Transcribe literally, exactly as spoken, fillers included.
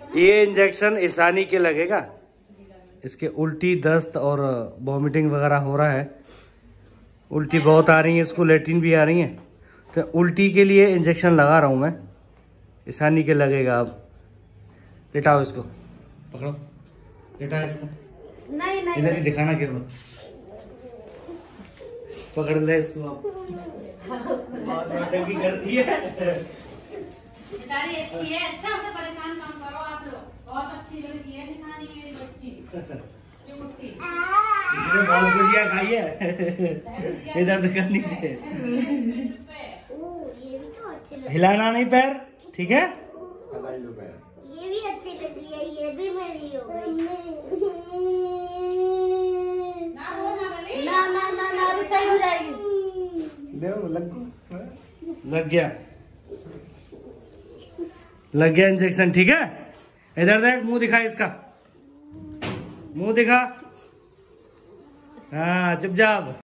ये इंजेक्शन ईशानी के लगेगा। इसके उल्टी दस्त और वॉमिटिंग वगैरह हो रहा है, उल्टी बहुत आ रही है, इसको लेटिन भी आ रही है, तो उल्टी के लिए इंजेक्शन लगा रहा हूँ मैं। ईशानी के लगेगा। अब लेटाओ इसको, पकड़ो, लेटा इसको। नहीं नहीं इधर ही दिखाना केवल, पकड़ ले इसको। आप बहुत नौटंकी करती है। बेचारी अच्छी है, अच्छा उसे परेशान कम करो आप लोग। बहुत अच्छी लड़की है निशानी मेरी बच्ची, क्यूट सी। इसने बहुत गुजिया खाई है। इधर करनी चाहिए, हिलाना नहीं पैर, ठीक है? ये भी अच्छी लग रही है, ये भी मेरी हो गई। ना ना ना ना अभी सही हो जाएगी। लग गया, लग गया इंजेक्शन, ठीक है? इधर देख, मुंह दिखा इसका, मुंह दिखा। हाँ चुपचाप।